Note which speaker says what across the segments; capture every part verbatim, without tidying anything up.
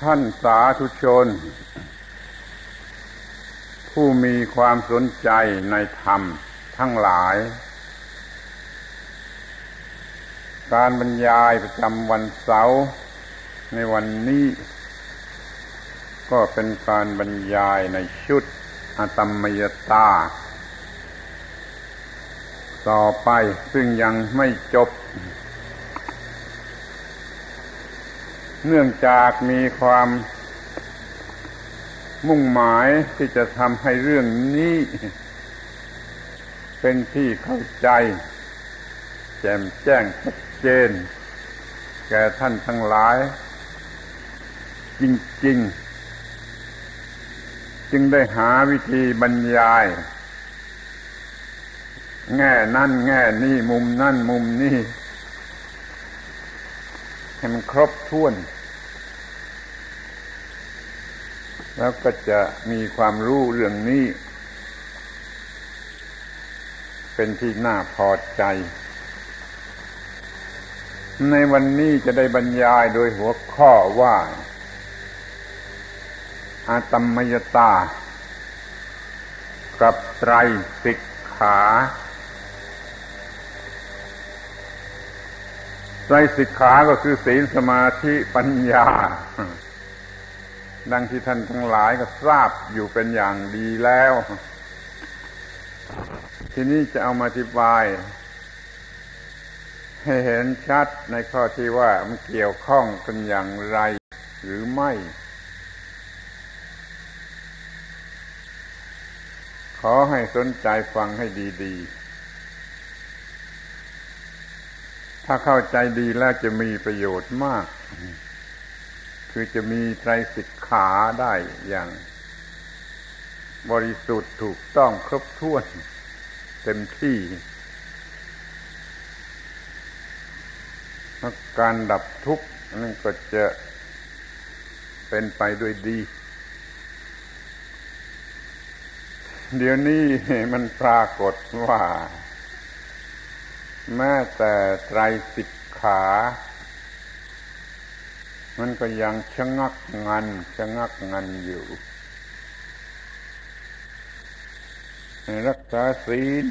Speaker 1: ท่านสาธุชนผู้มีความสนใจในธรรมทั้งหลายการบรรยายประจำวันเสาร์ในวันนี้ก็เป็นการบรรยายในชุดอตมมยตาต่อไปซึ่งยังไม่จบเนื่องจากมีความมุ่งหมายที่จะทำให้เรื่องนี้เป็นที่เข้าใจแจ่มแจ้งชัดเจนแก่ท่านทั้งหลายจริงๆจึงได้หาวิธีบรรยายแง่นั่นแง่นี่มุมนั่นมุมนี่ให้มันครบถ้วนแล้วก็จะมีความรู้เรื่องนี้เป็นที่น่าพอใจในวันนี้จะได้บรรยายโดยหัวข้อว่าอาตมมยตากับไตรสิกขาไตรสิกขาก็คือศีลสมาธิปัญญาดังที่ท่านทั้งหลายก็ทราบอยู่เป็นอย่างดีแล้วทีนี้จะเอามาอธิบายให้เห็นชัดในข้อที่ว่ามันเกี่ยวข้องกันอย่างไรหรือไม่ขอให้สนใจฟังให้ดีๆถ้าเข้าใจดีแล้วจะมีประโยชน์มากคือจะมีไตรสิกขาได้อย่างบริสุทธิ์ถูกต้องครบถ้วนเต็มที่การดับทุกข์นั่นก็จะเป็นไปด้วยดีเดี๋ยวนี้มันปรากฏว่าแม้แต่ไตรสิกขามันก็ยังชะงักงันชะงักงันอยู่รักษาศีล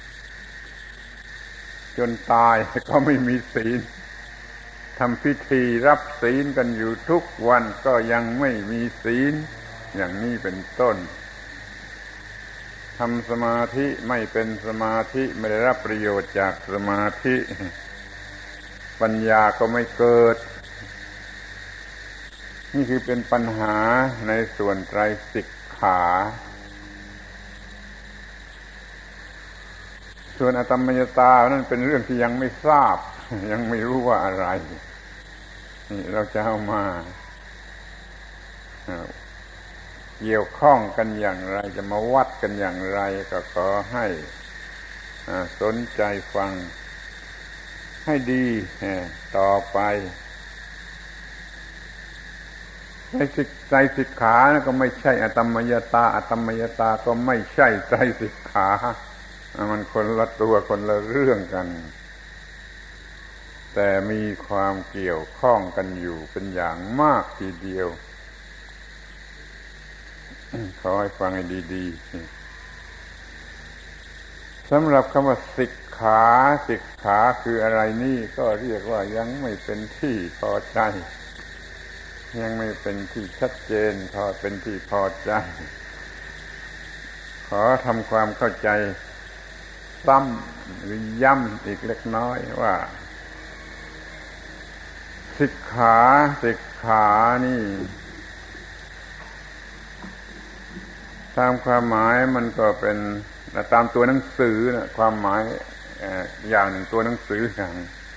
Speaker 1: จนตายก็ไม่มีศีลทำพิธีรับศีลกันอยู่ทุกวันก็ยังไม่มีศีลอย่างนี้เป็นต้นทำสมาธิไม่เป็นสมาธิไม่ได้รับประโยชน์จากสมาธิปัญญาก็ไม่เกิดนี่คือเป็นปัญหาในส่วนไตรสิกขาส่วนอตมมยตานั่นเป็นเรื่องที่ยังไม่ทราบยังไม่รู้ว่าอะไรนี่เราจะเอามาเกี่ยวข้องกันอย่างไรจะมาวัดกันอย่างไรก็ขอให้สนใจฟังให้ดีต่อไปไตรสิกไตรสิกขาก็ไม่ใช่อตมมยตาอตมมยตาก็ไม่ใช่ไตรสิกขามันคนละตัวคนละเรื่องกันแต่มีความเกี่ยวข้องกันอยู่เป็นอย่างมากทีเดียวขอให้ฟังให้ดีๆสำหรับคำว่าสิกขาสิกขาคืออะไรนี่ก็เรียกว่ายังไม่เป็นที่พอใจยังไม่เป็นที่ชัดเจนพอเป็นที่พอใจขอทำความเข้าใจซ้ำหรือย้ำอีกเล็กน้อยว่าสิกขาสิกขานี่ตามความหมายมันก็เป็นตามตัวหนังสือนะความหมายอย่างหนึ่งตัวหนังสืออย่าง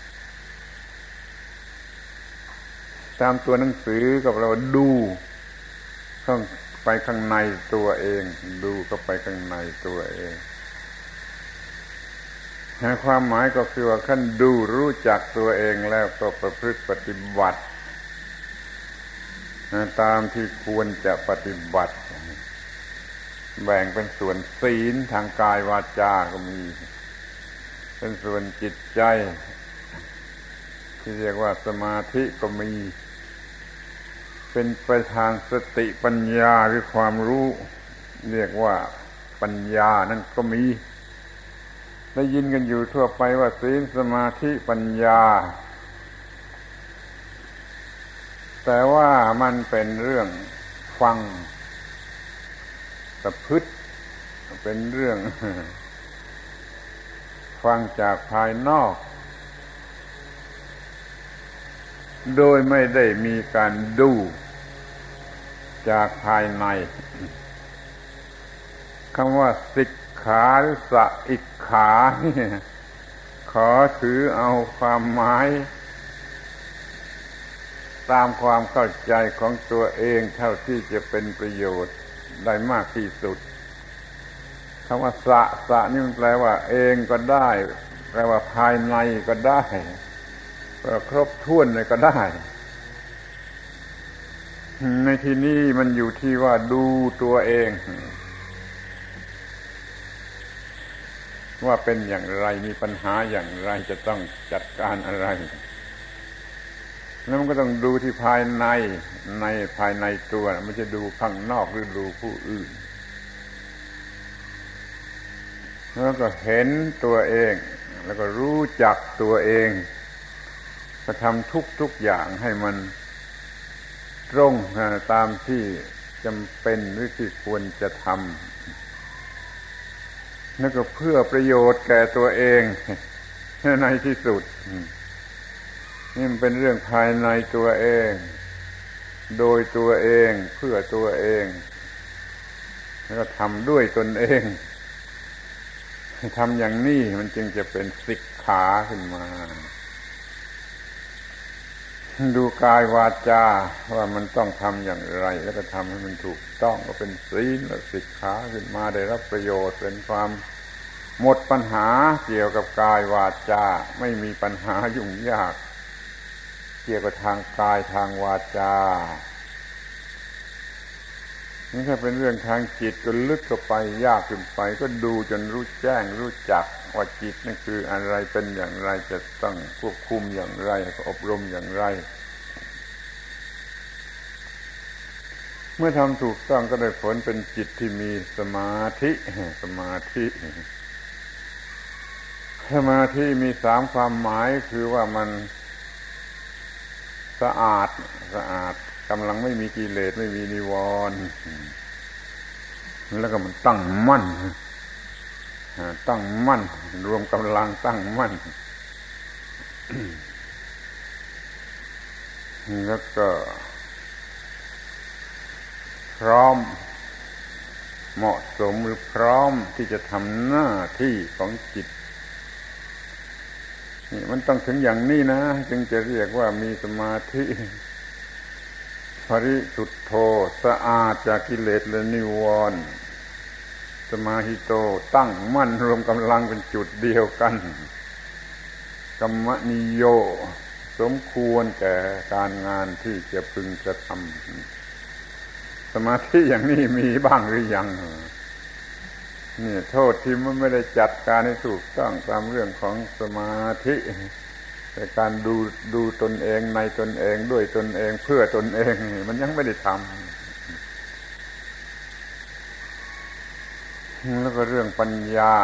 Speaker 1: ตามตัวหนังสือกับเราดูเข้าไปข้างในตัวเองดูเข้าไปข้างในตัวเองความหมายก็คือว่าขั้นดูรู้จักตัวเองแล้วก็ประพฤติปฏิบัติตามที่ควรจะปฏิบัติแบ่งเป็นส่วนศีลทางกายวาจาก็มีเป็นส่วนจิตใจที่เรียกว่าสมาธิก็มีเป็นไปทางสติปัญญาหรือความรู้เรียกว่าปัญญานั่นก็มีได้ยินกันอยู่ทั่วไปว่าศีลสมาธิปัญญาแต่ว่ามันเป็นเรื่องฟังประพฤติเป็นเรื่องฟังจากภายนอกโดยไม่ได้มีการดูจากภายในคำว่าสิกขาหรือสะอิกขานี่ขอถือเอาความหมายตามความเข้าใจของตัวเองเท่าที่จะเป็นประโยชน์ได้มากที่สุดคำว่าสะสะนี่มันแปลว่าเองก็ได้แปลว่าภายในก็ได้แปลว่าครบถ้วนเลยก็ได้ในที่นี้มันอยู่ที่ว่าดูตัวเองว่าเป็นอย่างไรมีปัญหาอย่างไรจะต้องจัดการอะไรแล้วมันก็ต้องดูที่ภายในในภายในตัวไม่ใช่ดูข้างนอกหรือดูผู้อื่นแล้วก็เห็นตัวเองแล้วก็รู้จักตัวเองก็ทำทุกทุกอย่างให้มันตรงตามที่จำเป็นหรือที่ควรจะทำนั่นก็เพื่อประโยชน์แก่ตัวเองในที่สุดนี่มันเป็นเรื่องภายในตัวเองโดยตัวเองเพื่อตัวเองแล้วก็ทำด้วยตนเองทำอย่างนี้มันจึงจะเป็นสิกขาขึ้นมาดูกายวาจาว่ามันต้องทำอย่างไรแล้วก็ทำให้มันถูกต้องก็เป็นศีลและสิกขาขึ้นมาได้รับประโยชน์เป็นความหมดปัญหาเกี่ยวกับกายวาจาไม่มีปัญหายุ่งยากเกี่ยวกับทางกายทางวาจานี่ถ้าเป็นเรื่องทางจิตก็ลึกเข้าไปยากขึ้นไปก็ดูจนรู้แจ้งรู้จักว่าจิตนั่นคืออะไรเป็นอย่างไรจะต้องควบคุมอย่างไรอบรมอย่างไรเมื่อทำถูกต้องก็ได้ผลเป็นจิตที่มีสมาธิสมาธิสมาธิมีสามความหมายคือว่ามันสะอาดสะอาดกำลังไม่มีกิเลสไม่มีนิวรณ์แล้วก็มันตั้งมั่นตั้งมั่นรวมกำลังตั้งมั่นแล้วก็พร้อมเหมาะสมหรือพร้อมที่จะทำหน้าที่ของจิตนี่มันต้องถึงอย่างนี้นะจึงจะเรียกว่ามีสมาธิปริสุทธโธสะอาดจากกิเลสและนิวรณ์สมาหิโตตั้งมั่นรวมกำลังเป็นจุดเดียวกันกัมมนิโยสมควรแก่การงานที่จะพึงกระทำสมาธิอย่างนี้มีบ้างหรือยังนี่โทษที่มันไม่ได้จัดการให้ถูกต้องตามเรื่องของสมาธิแต่การดูดูตนเองในตนเองด้วยตนเองเพื่อตนเองมันยังไม่ได้ทำแล้วก็เรื่องปัญญา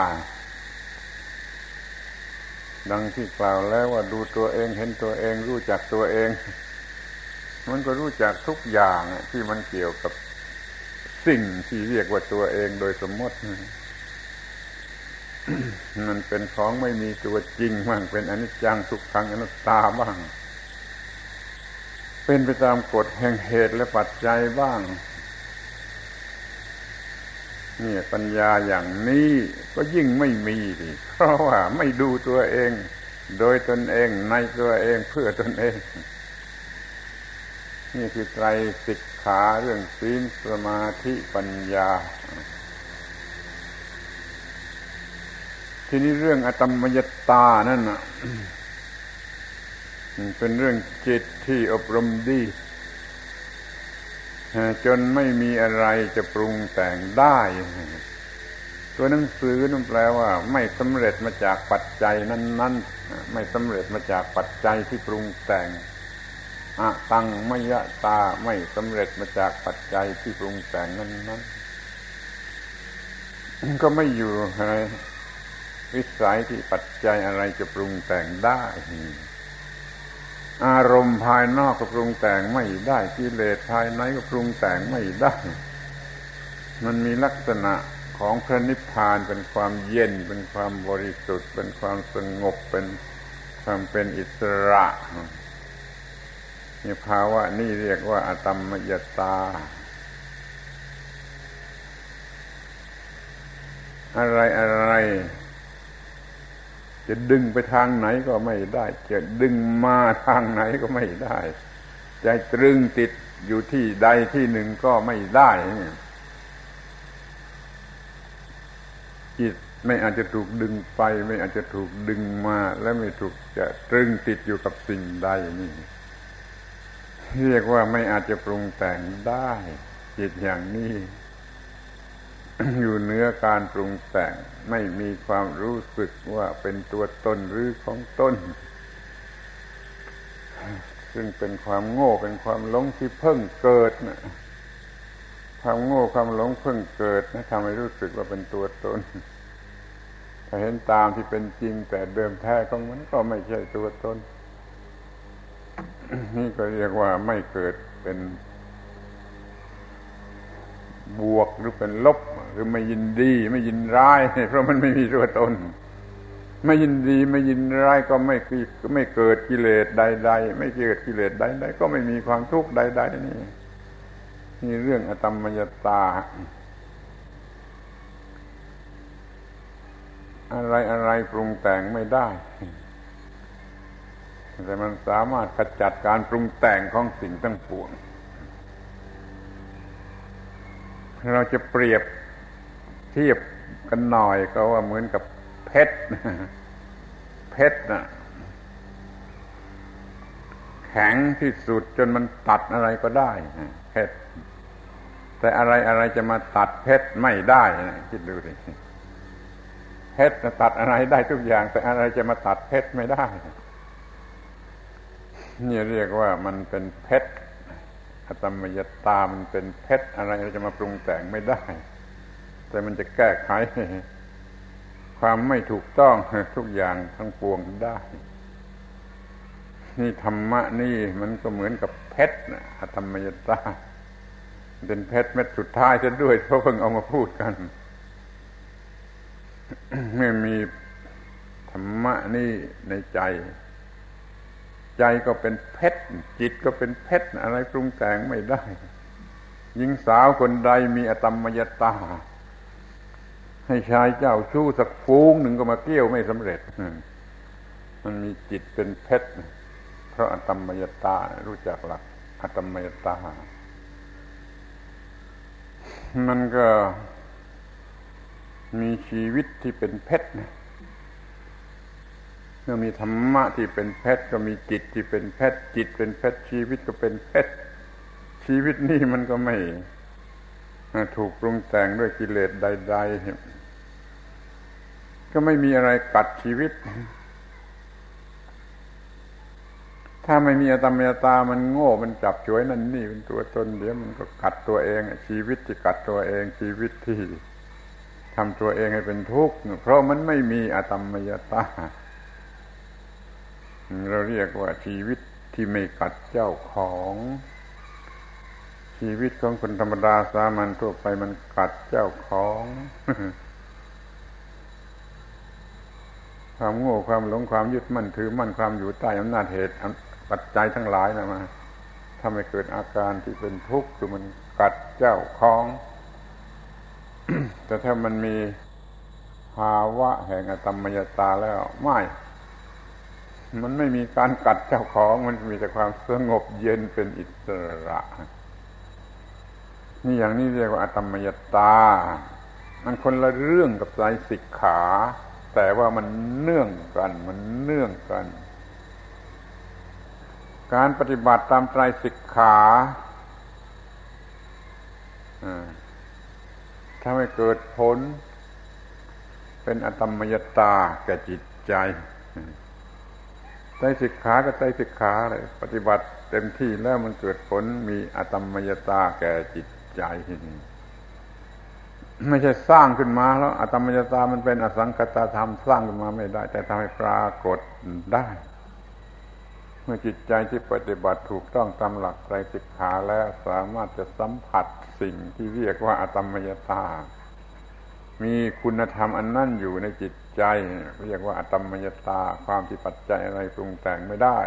Speaker 1: ดังที่กล่าวแล้วว่าดูตัวเองเห็นตัวเองรู้จักตัวเองมันก็รู้จักทุกอย่างที่มันเกี่ยวกับสิ่งที่เรียกว่าตัวเองโดยสมมติมันเป็นของไม่มีตัวจริงบ้างเป็นอนิจจังทุกขังอนัตตาบ้างเป็นไปตามกฎแห่งเหตุและปัจจัยบ้างนี่ปัญญาอย่างนี้ก็ยิ่งไม่มีดิเพราะว่าไม่ดูตัวเองโดยตนเองในตัวเองเพื่อตนเองนี่คือไตรสิกขาเรื่องศีลสมาธิปัญญาทีนี้เรื่องอตมยตานั่นน่ะเป็นเรื่องจิตที่อบรมดีจนไม่มีอะไรจะปรุงแต่งได้ตัวหนังสือนั่นแปลว่าไม่สำเร็จมาจากปัจจัยนั้นๆไม่สำเร็จมาจากปัจจัยที่ปรุงแต่งอะตังมยตาไม่สำเร็จมาจากปัจจัยที่ปรุงแต่งนั้นๆก็ไม่อยู่ในวิสัยที่ปัจจัยอะไรจะปรุงแต่งได้อารมณ์ภายนอกก็ปรุงแต่งไม่ได้กิเลสภายในก็ปรุงแต่งไม่ได้มันมีลักษณะของพระนิพพานเป็นความเย็นเป็นความบริสุทธิ์เป็นความสงบเป็นความเป็นอิสระนี่ภาวะนี่เรียกว่าอตัมมยตาอะไรอะไรจะดึงไปทางไหนก็ไม่ได้จะดึงมาทางไหนก็ไม่ได้จะตรึงติดอยู่ที่ใดที่หนึ่งก็ไม่ได้จิตไม่อาจจะถูกดึงไปไม่อาจจะถูกดึงมาและไม่ถูกจะตรึงติดอยู่กับสิ่งใดนี่เรียกว่าไม่อาจจะปรุงแต่งได้จิตอย่างนี้อยู่เหนือการปรุงแต่งไม่มีความรู้สึกว่าเป็นตัวตนหรือของตนซึ่งเป็นความโง่เป็นความหลงที่เพิ่งเกิดนะความโง่ความหลงเพิ่งเกิดนะทำให้รู้สึกว่าเป็นตัวตนถ้าเห็นตามที่เป็นจริงแต่เดิมแท้ของมันก็ไม่ใช่ตัวตนนี่ก็เรียกว่าไม่เกิดเป็นบวกหรือเป็นลบหรือไม่ยินดีไม่ยินร้ายเพราะมันไม่มีตัวตนไม่ยินดีไม่ยินร้ายก็ไม่ไม่เกิดกิเลสใดๆไม่เกิดกิเลสใดๆก็ไม่มีความทุกข์ใดๆนี่นี่เรื่องอตัมมยตาอะไรอะไรปรุงแต่งไม่ได้แต่มันสามารถขจัดการปรุงแต่งของสิ่งทั้งปวงเราจะเปรียบเทียบกันหน่อยก็ว่าเหมือนกับเพชรเพชรน่ะแข็งที่สุดจนมันตัดอะไรก็ได้เพชรแต่อะไรอะไรจะมาตัดเพชรไม่ได้คิดดูดิเพชรตัดอะไรได้ทุกอย่างแต่อะไรจะมาตัดเพชรไม่ได้นี่เรียกว่ามันเป็นเพชรอตัมมยตามันเป็นเพชรอะไรจะมาปรุงแต่งไม่ได้แต่มันจะแก้ไขความไม่ถูกต้องทุกอย่างทั้งปวงได้นี่ธรรมะนี่มันก็เหมือนกับเพชรอตัมมยตาเป็นเพชรเม็ดสุดท้ายซะด้วยเพราะเพิ่งเอามาพูดกันไม่มีธรรมะนี่ในใจใจก็เป็นเพชรจิตก็เป็นเพชรอะไรปรุงแต่งไม่ได้หญิงสาวคนใดมีอตัมมยตาให้ชายเจ้าชู้สักฟูงหนึ่งก็มาเกี่ยวไม่สำเร็จมันมีจิตเป็นเพชรเพราะอตัมมยตารู้จักหลักอตัมมยตามันก็มีชีวิตที่เป็นเพชรเมื่อมีธรรมะที่เป็นเพชรก็มีจิตที่เป็นเพชรจิตเป็นเพชรชีวิตก็เป็นเพชรชีวิตนี่มันก็ไม่ถูกปรุงแต่งด้วยกิเลสใดๆก็ไม่มีอะไรกัดชีวิตถ้าไม่มีอตัมมยตามันโง่มันจับฉวยนั่นนี่เป็นตัวตนเดี๋ยวมันก็กัดตัวเองชีวิตที่กัดตัวเองชีวิตที่ทำตัวเองให้เป็นทุกข์เพราะมันไม่มีอตัมมยตาเราเรียกว่าชีวิตที่ไม่กัดเจ้าของชีวิตของคนธรรมดาสามัญทั่วไปมันกัดเจ้าของความโง่ความหลงความยึดมั่นถือมั่นความอยู่ใต้อำนาจเหตุปัจจัยทั้งหลายนะมาทำให้เกิดอาการที่เป็นทุกข์คือมันกัดเจ้าของ แต่ถ้ามันมีภาวะแห่งอตัมมยตาแล้วไม่มันไม่มีการกัดเจ้าของมันมีแต่ความสงบเย็นเป็นอิสระนี่อย่างนี้เรียกว่าอตัมมยตามันคนละเรื่องกับไตรสิกขาแต่ว่ามันเนื่องกันมันเนื่องกันการปฏิบัติตามไตรสิกขาถ้าไม่เกิดผลเป็นอตัมมยตาแก่จิตใจไตรสิกขาก็ไตรสิกขาเลยปฏิบัติเต็มที่แล้วมันเกิดผลมีอตมยตาแก่จิตใจไม่ใช่สร้างขึ้นมาแล้วอตมยตามันเป็นอสังคตธรรมสร้างขึ้นมาไม่ได้แต่ทำให้ปรากฏได้เมื่อจิตใจที่ปฏิบัติถูกต้องตามหลักไตรสิกขาแล้วสามารถจะสัมผัสสิ่งที่เรียกว่าอตมยตามีคุณธรรมอันนั้นอยู่ในจิตใจเรียกว่าอตมยตาความที่ปัจจัยอะไรปรุงแต่งไม่ได้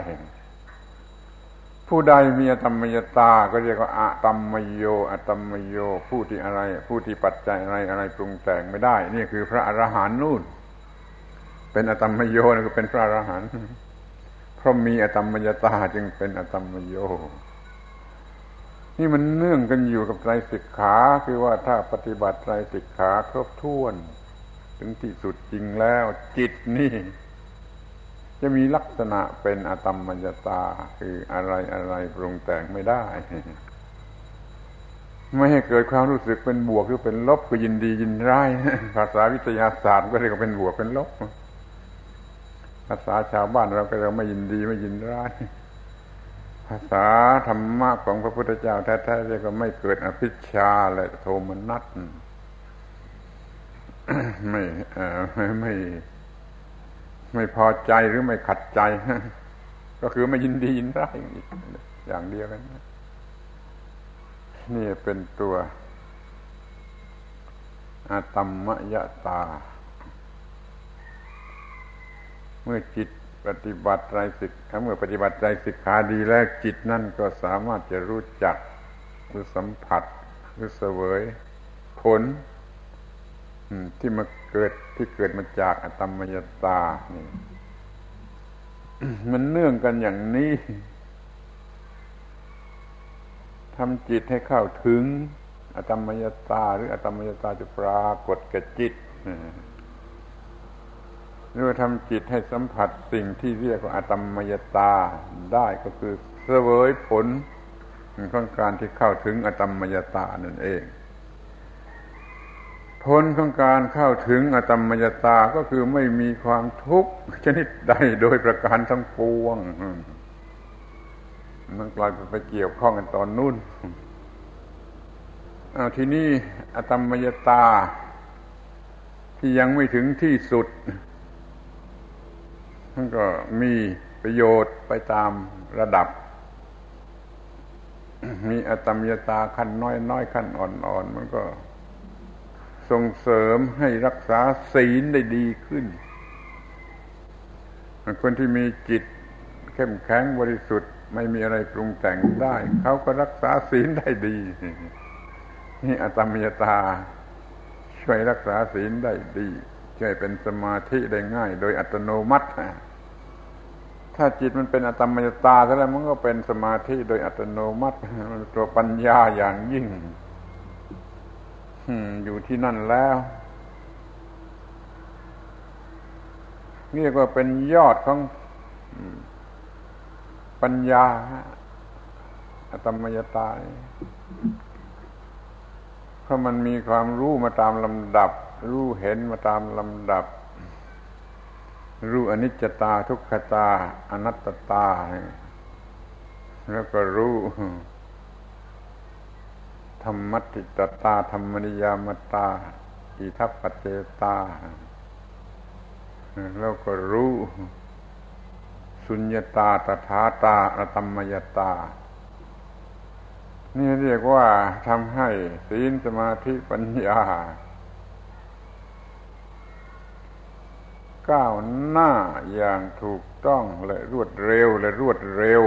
Speaker 1: ผู้ใดมีอตมยตาก็เรียกว่าอตมโยอตมโยผู้ที่อะไรผู้ที่ปัจจัยอะไรอะไรปรุงแต่งไม่ได้นี่คือพระอรหันต์นู่นเป็นอตมโยนั่นก็เป็นพระอรหันต์เพราะมีอตมยตาจึงเป็นอตมโยนี่มันเนื่องกันอยู่กับไตรสิกขาคือว่าถ้าปฏิบัติไตรสิกขาครบถ้วนถึงที่สุดจริงแล้วจิตนี่จะมีลักษณะเป็นอตมยตาคืออะไรอะไรปรุงแต่งไม่ได้ไม่ให้เกิดความรู้สึกเป็นบวกหรือเป็นลบก็ยินดียินร้ายภาษาวิทยาศาสตร์ก็เรียกว่าเป็นบวกเป็นลบภาษาชาวบ้านเราก็เรียกไม่ยินดีไม่ยินร้ายภาษาธรรมะของพระพุทธเจ้าแท้ๆเรียกว่าไม่เกิดอภิชฌาและโทมนัสไม่ไม่ไม่ไม่พอใจหรือไม่ขัดใจก็คือไม่ยินดียินร้ายอีกอย่างเดียวกันนี่เป็นตัวอตมยตาเมื่อจิตปฏิบัติไตรสิกขาเมื่อปฏิบัติไตรสิกขาดีแล้วจิตนั่นก็สามารถจะรู้จักหรือสัมผัสหรือเสวยผลที่มาเกิดที่เกิดมาจากอตมยตานี่มันเนื่องกันอย่างนี้ทำจิตให้เข้าถึงอตมยตาหรืออตมยตาจะปรากฏแก่จิตหรือว่าทำจิตให้สัมผัสสิ่งที่เรียกว่าอตมยตาได้ก็คือเสวยผลของการที่เข้าถึงอตมยตานั่นเองผลของการเข้าถึงอตมยตาก็คือไม่มีความทุกข์ชนิดใดโดยประการทั้งปวงมันกลายไปเกี่ยวข้องกันตอนนู้นอ้าวทีนี้อตมยตาที่ยังไม่ถึงที่สุดมันก็มีประโยชน์ไปตามระดับมีอตมยตาขั้นน้อยๆขั้นอ่อนๆมันก็ส่งเสริมให้รักษาศีลได้ดีขึ้นคนที่มีจิตเข้มแข็งบริสุทธิ์ไม่มีอะไรปรุงแต่งได้เขาก็รักษาศีลได้ดีนี่อตมยตาช่วยรักษาศีลได้ดีช่วยเป็นสมาธิได้ง่ายโดยอัตโนมัติถ้าจิตมันเป็นอตมยตาแล้วมันก็เป็นสมาธิโดยอัตโนมัติมันตัวปัญญาอย่างยิ่งอยู่ที่นั่นแล้วเรียกว่าเป็นยอดของปัญญาอตมยตาเพราะมันมีความรู้มาตามลำดับรู้เห็นมาตามลำดับรู้อนิจจตาทุกขตาอนัตตาแล้วก็รู้ธรรมัตติตตาธรรมนิยามตาอิทัปปัจเจตาแล้วก็รู้สุญญตาตถาตาอตมยตานี่เรียกว่าทำให้ศีลสมาธิปัญญาก้าวหน้าอย่างถูกต้องและรวดเร็วและรวดเร็ว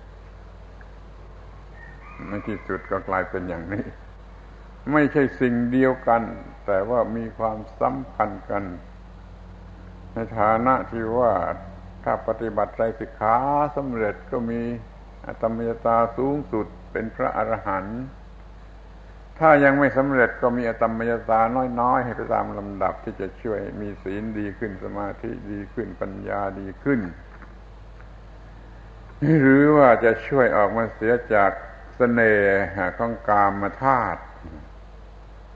Speaker 1: ในที่สุดก็กลายเป็นอย่างนี้ไม่ใช่สิ่งเดียวกันแต่ว่ามีความสัมพันธ์กันในฐานะที่ว่าถ้าปฏิบัติไตรสิกขาสำเร็จก็มีอตมยตาสูงสุดเป็นพระอรหันต์ถ้ายังไม่สำเร็จก็มีอตมยตาน้อยๆให้ไปตามลำดับที่จะช่วยมีศีลดีขึ้นสมาธิดีขึ้นปัญญาดีขึ้นหรือว่าจะช่วยออกมาเสียจากเสน่ห์ของกามธาตุ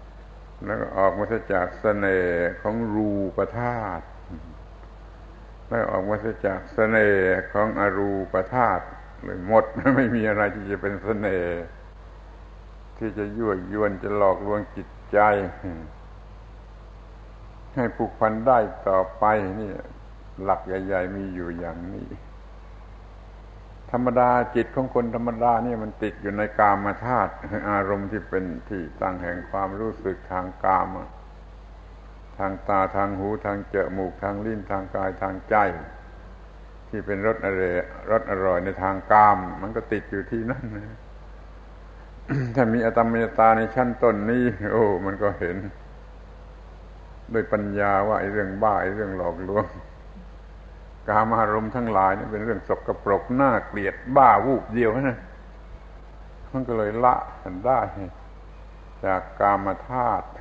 Speaker 1: แล้วก็ออกมาเสียจากเสน่ห์ของรูปธาตุแล้วออกมาจากเสน่ห์ของอรูปธาตุเลยหมดไม่มีอะไรที่จะเป็นเสน่ห์ที่จะยั่วยวนจะหลอกลวงจิตใจให้ผูกพันได้ต่อไปนี่หลักใหญ่ๆมีอยู่อย่างนี้ธรรมดาจิตของคนธรรมดานี่มันติดอยู่ในกามธาตุอารมณ์ที่เป็นที่ตั้งแห่งความรู้สึกทางกามทางตาทางหูทางจมูกทางลิ้นทางกายทางใจที่เป็นรสอร่อยรสอร่อยในทางกามมันก็ติดอยู่ที่นั่นนะ ถ้ามีอตมยตาในชั้นต้นนี้โอ้มันก็เห็นด้วยปัญญาว่าไอ้เรื่องบ้าไอ้เรื่องหลอกลวงกามอารมณ์ทั้งหลายนี่เป็นเรื่องสกปรกน่าเกลียดบ้าวูบเดียวนะมันก็เลยละกันได้จากกามธาตุ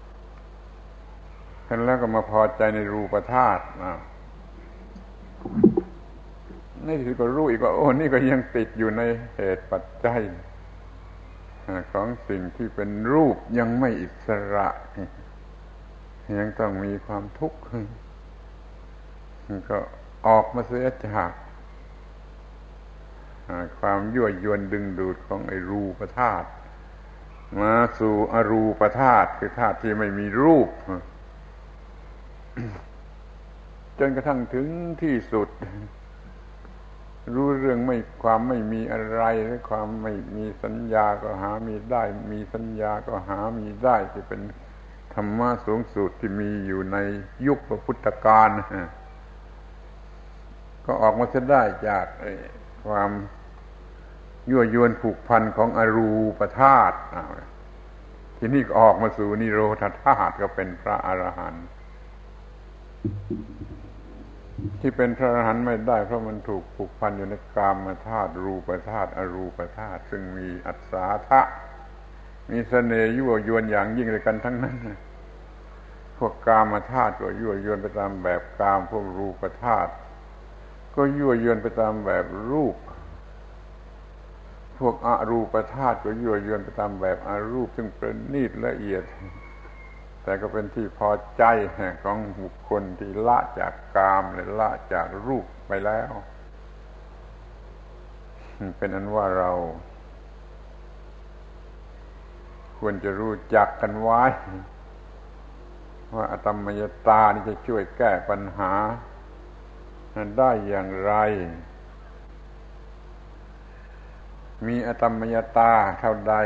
Speaker 1: เห็นแล้วก็มาพอใจในรูปธาตุนี่ที่ก็รู้อีกว่าโอ้นี่ก็ยังติดอยู่ในเหตุปัจจัยของสิ่งที่เป็นรูปยังไม่อิสระยังต้องมีความทุกข์ก็ออกมาเสียจากความยั่วยวนดึงดูดของไอ้รูปธาตุมาสู่อรูปธาตุคือธาตุที่ไม่มีรูปจนกระทั่งถึงที่สุดรู้เรื่องไม่ความไม่มีอะไรหรือความไม่มีสัญญาก็หามีได้มีสัญญาก็หามีได้ที่เป็นธรรมะสูงสุดที่มีอยู่ในยุคพระพุทธกาลก็ออกมาจะได้จากความยั่วยวนผูกพันของอรูปธาตุทีนี้ก็ออกมาสู่นิโรธธาตุก็เป็นพระอรหันต์ที่เป็นพระอรหันต์ไม่ได้เพราะมันถูกผูกพันอยู่ในกามธาตุรูปธาตุอรูปธาตุซึ่งมีอัศาทะมีเสน่ห์ยั่วยวนอย่างยิ่งเลยกันทั้งนั้นพวกกามธาตุก็ยั่วยวนไปตามแบบกามพวกรูปธาตุก็ยั่วยวนไปตามแบบรูปพวกอรูปธาตุก็ยั่วยวนไปตามแบบอรูปซึ่งประณีตละเอียดแต่ก็เป็นที่พอใจของบุคคลที่ละจากกามและละจากรูปไปแล้วเป็นอันว่าเราควรจะรู้จักกันไว้ว่าอตมยตานี่จะช่วยแก้ปัญหาได้อย่างไรมีอตมยตาเท่าใด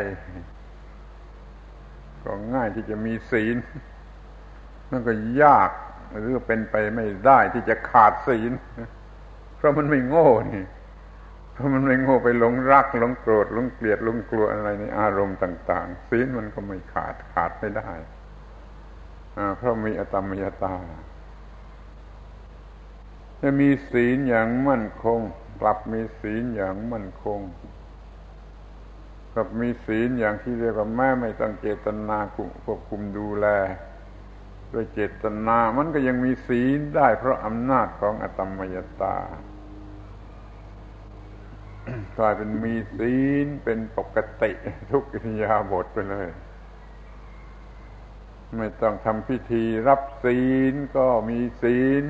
Speaker 1: ก็ง่ายที่จะมีศีลนั่นก็ยากหรือเป็นไปไม่ได้ที่จะขาดศีลเพราะมันไม่โง่นี่เพราะมันไม่โง่ไปหลงรักหลงโกรธหลงเกลียดหลงกลัวอะไรในอารมณ์ต่างๆศีลมันก็ไม่ขาดขาดไม่ได้เพราะมีอตมยตาจะมีศีลอย่างมั่นคงกลับมีศีลอย่างมั่นคงกับมีศีลอย่างที่เรียกว่าแม้ไม่ต้องเจตนาควบคุมดูแลด้วยเจตนามันก็ยังมีศีลได้เพราะอำนาจของอตมยตากลายเป็นมีศีลเป็นปกติทุกอิริยาบถไปเลยไม่ต้องทำพิธีรับศีลก็มีศีล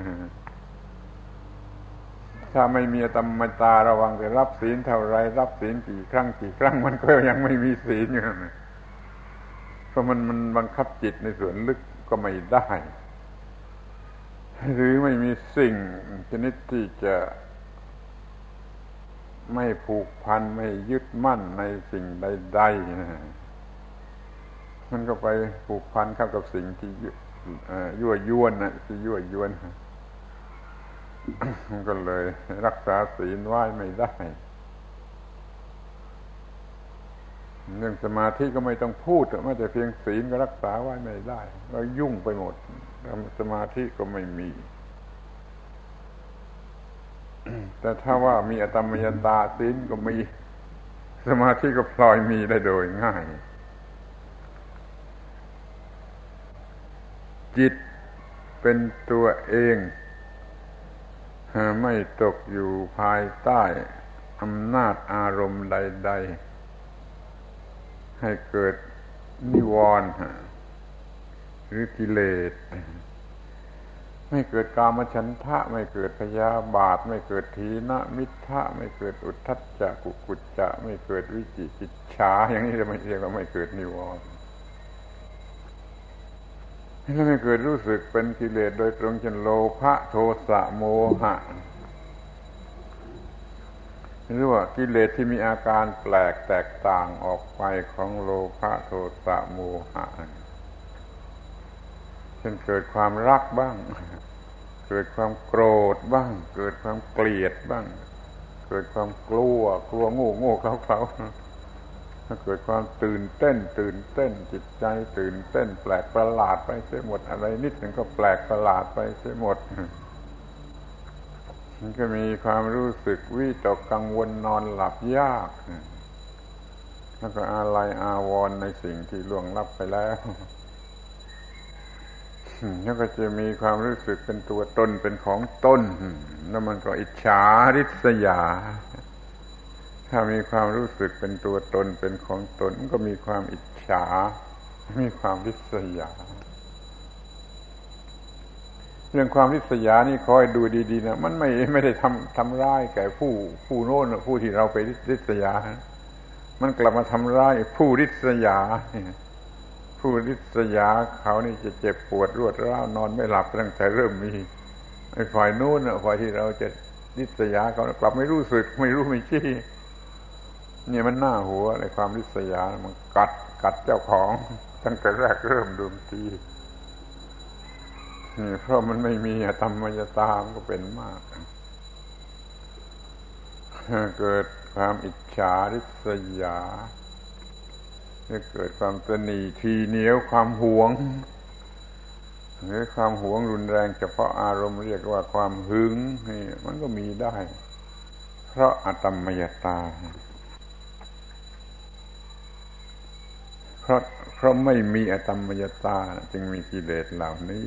Speaker 1: ถ้าไม่มีอตมยตาระวังจะรับศีลเท่าไรรับศีลกี่ครั้งกี่ครั้งมันก็ยังไม่มีศีลอยู่นะเพราะมันมันบังคับจิตในส่วนลึกก็ไม่ได้หรือไม่มีสิ่งชนิดที่จะไม่ผูกพันไม่ยึดมั่นในสิ่งใดๆมันก็ไปผูกพันเข้ากับสิ่งที่ยั่วยวนนะที่ยั่วยวนมันก็เลยรักษาศีลไว้ไม่ได้เรื่องสมาธิก็ไม่ต้องพูดแม้แต่เพียงศีลก็รักษาไว้ไม่ได้ก็ยุ่งไปหมดสมาธิก็ไม่มีแต่ถ้าว่ามีอตมยตาศีลก็มีสมาธิก็พลอยมีได้โดยง่ายจิตเป็นตัวเองไม่ตกอยู่ภายใต้อำนาจอารมณ์ใดๆให้เกิดนิวรณ์หรือกิเลสไม่เกิดกามฉันทะไม่เกิดพยาบาทไม่เกิดทีนมิทธะไม่เกิดอุทธัจจะกุกุจจะไม่เกิดวิจิกิจฉาอย่างนี้จะไม่เรียกว่าไม่เกิดนิวรณ์แล้วไม่เกิดรู้สึกเป็นกิเลสโดยตรงเช่นโลภะโทสะโมหะหรือว่ากิเลสที่มีอาการแปลกแตกต่างออกไปของโลภะโทสะโมหะเช่นเกิดความรักบ้างเกิดความโกรธบ้างเกิดความเกลียดบ้างเกิดความกลัวกลัวโง่โง่เขาเขาถ้าเกิดความตื่นเต้นตื่นเต้นจิตใจตื่นเต้นแปลกประหลาดไปเสียหมดอะไรนิดหนึ่งก็แปลกประหลาดไปเสียหมดมันก็มีความรู้สึกวิตกกังวลนอนหลับยากแล้วก็อาลัยอาวรณ์ในสิ่งที่ล่วงลับไปแล้วแล้วก็จะมีความรู้สึกเป็นตัวตนเป็นของตนแล้วมันก็อิจฉาริษยาถ้ามีความรู้สึกเป็นตัวตนเป็นของตนมันก็มีความอิจฉามีความริษยาเรื่องความริษยานี่คอยดูดีๆนะมันไม่ไม่ได้ทำทำร้ายแก่ผู้ผู้โน้นผู้ที่เราไปริษยามันกลับมาทำร้ายผู้ริษยาผู้ริษยาเขานี่จะเจ็บปวดรวดร้าวนอนไม่หลับตั้งแต่เริ่มมีไอ้ฝ่ายโน้นน่ะฝ่ายที่เราจะริษยาเขากลับไม่รู้สึกไม่รู้ไม่ชี้เนี่ยมันน่าหัวไอ้ความริษยามันกัดกัดเจ้าของตั้งแต่แรกเริ่มดูทีนี่เพราะมันไม่มีธรรมยตามันก็เป็นมากเกิดความอิจฉาริษยาจะเกิดความตนีทีเหนียวความหวงหรือความหวงรุนแรงเฉพาะอารมณ์เรียกว่าความหึงนี่มันก็มีได้เพราะอธรรมยตาเพราะเพราะไม่มีอธรรมยตาจึงมีกิเลสเหล่านี้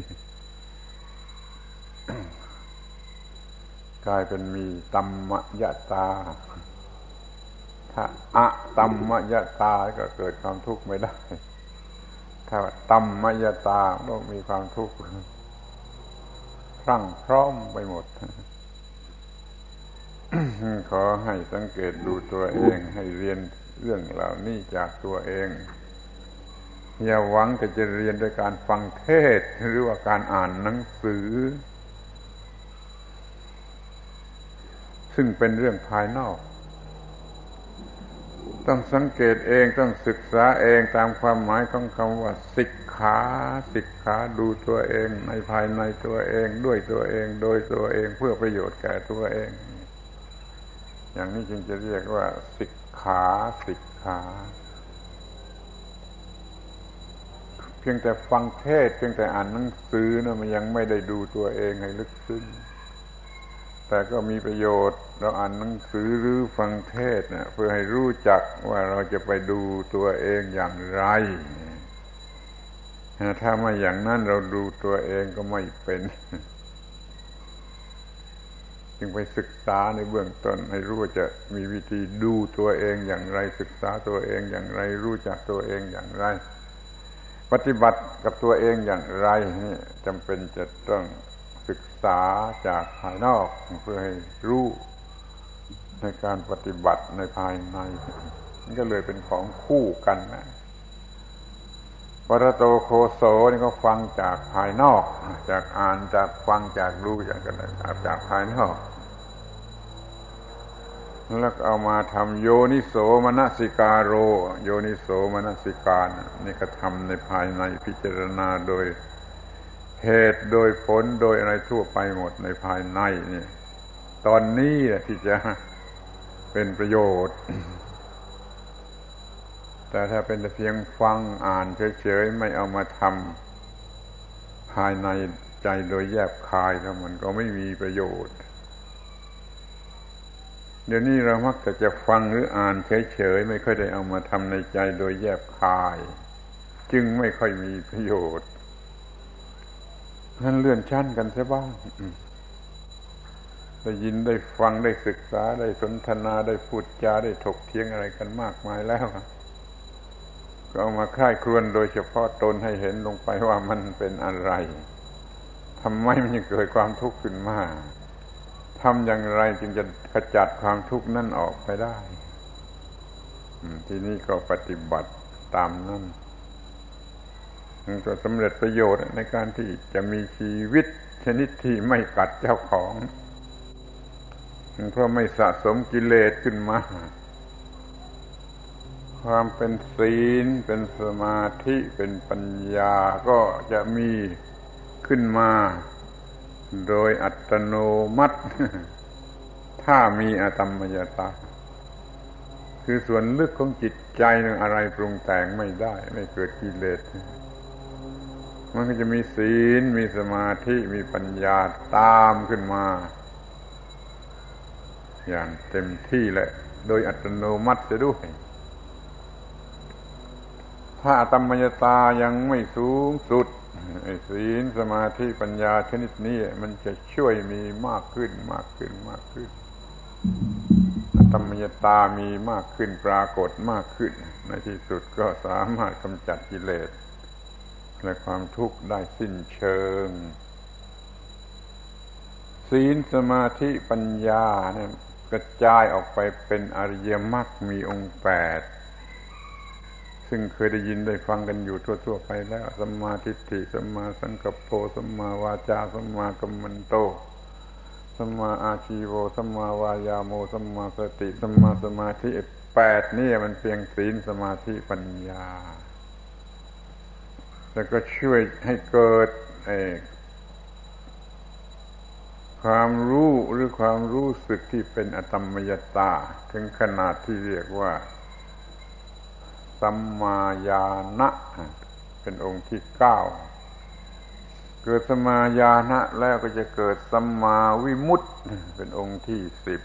Speaker 1: กลายเป็นมีตัมมยตาถ้าอะตัมมยตาก็เกิดความทุกข์ไม่ได้ถ้าตัมมยตาก็มีความทุกข์พรั่งพร้อมไปหมด ขอให้สังเกตดูตัวเองให้เรียนเรื่องเหล่านี้จากตัวเองอย่าหวังแต่จะเรียนโดยการฟังเทศน์หรือว่าการอ่านหนังสือซึ่งเป็นเรื่องภายนอกต้องสังเกตเองต้องศึกษาเองตามความหมายของคำว่าศิกขาศิกขาดูตัวเองในภายในตัวเองด้วยตัวเองโดยตัวเองเพื่อประโยชน์แก่ตัวเองอย่างนี้จึงจะเรียกว่าศิกขาศิกขาเพียงแต่ฟังเทศน์เพียงแต่อ่านหนังสือนะมันยังไม่ได้ดูตัวเองให้ลึกซึ้งแต่ก็มีประโยชน์เราอ่านหนังสือหรือฟังเทศน์เนี่ยเพื่อให้รู้จักว่าเราจะไปดูตัวเองอย่างไรถ้าไม่อย่างนั้นเราดูตัวเองก็ไม่เป็นจึงไปศึกษาในเบื้องต้นให้รู้ว่าจะมีวิธีดูตัวเองอย่างไรศึกษาตัวเองอย่างไรรู้จักตัวเองอย่างไรปฏิบัติกับตัวเองอย่างไรนี่จำเป็นจะต้องศึกษาจากภายนอกเพื่อให้รู้ในการปฏิบัติในภายในมันก็เลยเป็นของคู่กันนะปรโตโคโสนี่ก็ฟังจากภายนอกจากอ่านจากฟังจากรู้จากอะไรจากภายนอกแล้วเอามาทำโยนิโสมนสิกาโรโยนิโสมนสิการนี่ก็ทำในภายในพิจารณาโดยเหตุโดยผลโดยอะไรทั่วไปหมดในภายในนี่ตอนนี้แหละที่จะเป็นประโยชน์แต่ถ้าเป็นแต่เพียงฟังอ่านเฉยๆไม่เอามาทำภายในใจโดยแยบคายแล้วมันก็ไม่มีประโยชน์เดี๋ยวนี้เรามักแต่จะฟังหรืออ่านเฉยๆไม่ค่อยได้เอามาทำในใจโดยแยบคายจึงไม่ค่อยมีประโยชน์นั่นเลื่อนชั้นกันเสียบ้างได้ยินได้ฟังได้ศึกษาได้สนทนาได้พูดจาได้ถกเถียงอะไรกันมากมายแล้วก็เอามาค่ายครวญโดยเฉพาะตนให้เห็นลงไปว่ามันเป็นอะไรททำไมมันยังเกิดความทุกข์ขึ้นมาทำอย่างไรจึงจะขจัดความทุกข์นั่นออกไปได้ทีนี้ก็ปฏิบัติตามนั้นมันก็สำเร็จประโยชน์ในการที่จะมีชีวิตชนิดที่ไม่กัดเจ้าของเพราะไม่สะสมกิเลสขึ้นมาความเป็นศีลเป็นสมาธิเป็นปัญญาก็จะมีขึ้นมาโดยอัตโนมัติถ้ามีอตมมยตาคือส่วนลึกของจิตใจนึงอะไรปรุงแต่งไม่ได้ไม่เกิดกิเลสมันก็จะมีศีลมีสมาธิมีปัญญาตามขึ้นมาอย่างเต็มที่แหละโดยอัตโนมัติจะด้วยถ้าอตมมยตายังไม่สูงสุดไอ้ศีลสมาธิปัญญาชนิดนี้มันจะช่วยมีมากขึ้นมากขึ้นมากขึ้นอตมมยตามีมากขึ้นปรากฏมากขึ้นในที่สุดก็สามารถกำจัดกิเลสและความทุกข์ได้สิ้นเชิงศีลสมาธิปัญญาเนี่ยกระจายออกไปเป็นอริยมรรคมีองค์แปดซึ่งเคยได้ยินได้ฟังกันอยู่ทั่วๆไปแล้วสัมมาทิฏฐิสัมมาสังกัปโปสัมมาวาจาสัมมากัมมันโตสัมมาอาชีโวสัมมาวายาโมสัมมาสติสัมมาสมาธิแปดนี่มันเพียงศีลสมาธิปัญญาแล้วก็ช่วยให้เกิดไอ้ความรู้หรือความรู้สึกที่เป็นอตมมยตาถึงขนาดที่เรียกว่าสัมมาญาณะเป็นองค์ที่เก้าเกิดสัมมาญาณะแล้วก็จะเกิดสัมมาวิมุตติเป็นองค์ที่สิบ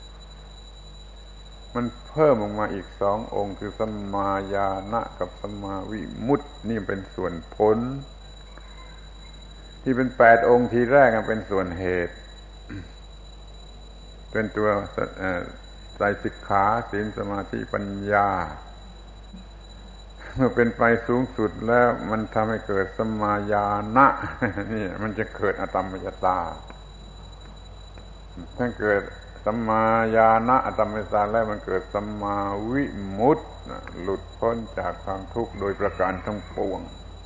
Speaker 1: มันเพิ่มออกมาอีกสององค์คือสัมมาญาณะกับสัมมาวิมุตตินี่เป็นส่วนผลที่เป็นแปดองค์ทีแรกเป็นส่วนเหตุเป็นตัวไตรสิกขาศีลสมาธิปัญญาเมื่อเป็นไปสูงสุดแล้วมันทำให้เกิดสัมมาญาณะนี่มันจะเกิดอตมมยตาถ้าเกิดสัมมาญาณะอตมมยตาแล้วมันเกิดสัมมาวิมุตติหลุดพ้นจากความทุกข์โดยประการทั้งปวง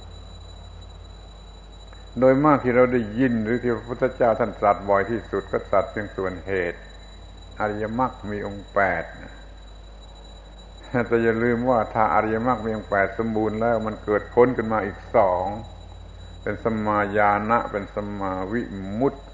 Speaker 1: โดยมากที่เราได้ยินหรือที่พระพุทธเจ้าท่านตรัสบ่อยที่สุดก็ตรัสเพียงส่วนเหตุอริยมรรคมีองค์แปดแต่อย่าลืมว่าถ้าอริยมรรคมีองค์แปดสมบูรณ์แล้วมันเกิดพ้นขึ้นมาอีกสองเป็นสัมมาญาณะเป็นสัมมาวิมุตติ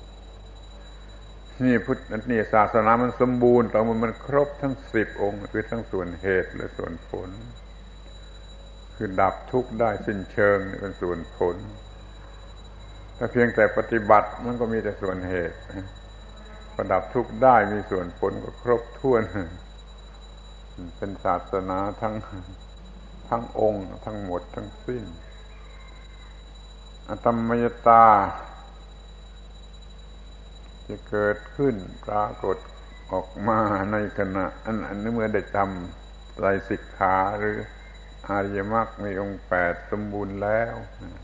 Speaker 1: นี่พุทธนี่ศาสนามันสมบูรณ์แต่มันมันครบทั้งสิบองค์คือทั้งส่วนเหตุและส่วนผลคือดับทุกข์ได้สิ้นเชิงนี่เป็นส่วนผลถ้าเพียงแต่ปฏิบัติมันก็มีแต่ส่วนเหตุพอดับทุกข์ได้มีส่วนผลก็ครบถ้วนเป็นศาสนาทั้งทั้งองค์ทั้งหมดทั้งสิ้นอตมมยตาจะเกิดขึ้นปรากฏออกมาในขณะอันอันนี้เมื่อได้ทำไตรสิกขาหรืออริยมรรคมีองค์แปดสมบูรณ์แล้ว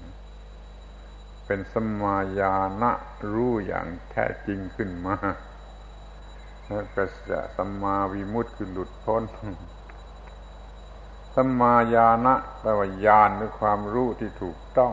Speaker 1: เป็นสัมมาญาณะรู้อย่างแท้จริงขึ้นมาแล้วก็จะสัมมาวิมุตติคือหลุดพ้นสัมมาญาณะแปลว่าญาณหรือความรู้ที่ถูกต้อง